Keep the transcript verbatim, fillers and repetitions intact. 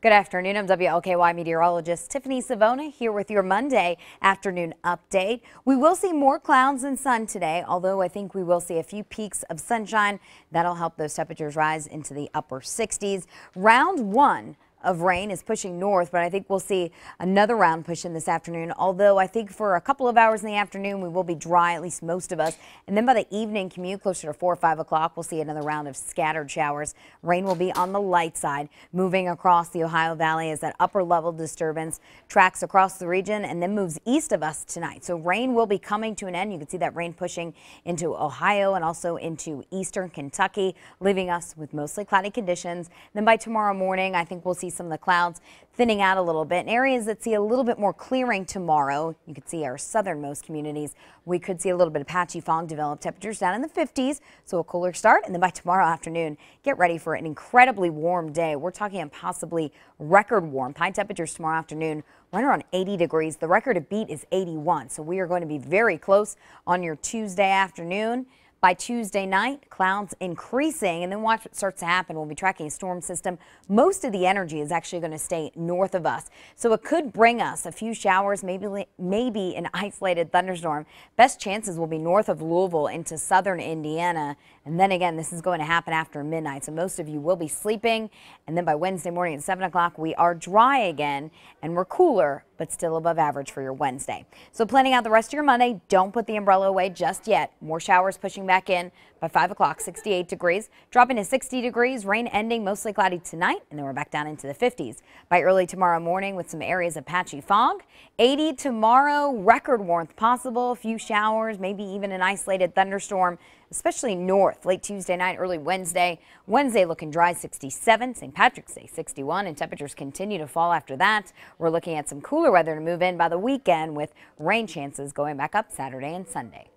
Good afternoon. I'm W L K Y meteorologist Tiffany Savona here with your Monday afternoon update. We will see more clouds and sun today, although I think we will see a few peaks of sunshine. That'll help those temperatures rise into the upper sixties. Round one of rain is pushing north, but I think we'll see another round push in this afternoon, although I think for a couple of hours in the afternoon we will be dry, at least most of us, and then by the evening commute closer to four or five o'clock we'll see another round of scattered showers. Rain will be on the light side, moving across the Ohio Valley as that upper level disturbance tracks across the region and then moves east of us tonight. So rain will be coming to an end. You can see that rain pushing into Ohio and also into eastern Kentucky, leaving us with mostly cloudy conditions. Then by tomorrow morning I think we'll see some of the clouds thinning out a little bit. In areas that see a little bit more clearing tomorrow, you can see our southernmost communities, we could see a little bit of patchy fog develop. Temperatures down in the fifties, so a cooler start. And then by tomorrow afternoon, get ready for an incredibly warm day. We're talking possibly record warm. High temperatures tomorrow afternoon right around eighty degrees. The record to beat is eighty-one, so we are going to be very close on your Tuesday afternoon. By Tuesday night, clouds increasing, and then watch what starts to happen. We'll be tracking a storm system. Most of the energy is actually going to stay north of us, so it could bring us a few showers, maybe maybe an isolated thunderstorm. Best chances will be north of Louisville into southern Indiana, and then again, this is going to happen after midnight, so most of you will be sleeping, and then by Wednesday morning at seven o'clock, we are dry again, and we're cooler, but still above average for your Wednesday. So planning out the rest of your Monday, don't put the umbrella away just yet. More showers pushing back in by five o'clock, sixty-eight degrees, dropping to sixty degrees, rain ending mostly cloudy tonight, and then we're back down into the fifties by early tomorrow morning with some areas of patchy fog. eighty tomorrow, record warmth possible, a few showers, maybe even an isolated thunderstorm, especially north late Tuesday night, early Wednesday. Wednesday looking dry, sixty-seven, Saint Patrick's Day sixty-one, and temperatures continue to fall after that. We're looking at some cooler weather to move in by the weekend with rain chances going back up Saturday and Sunday.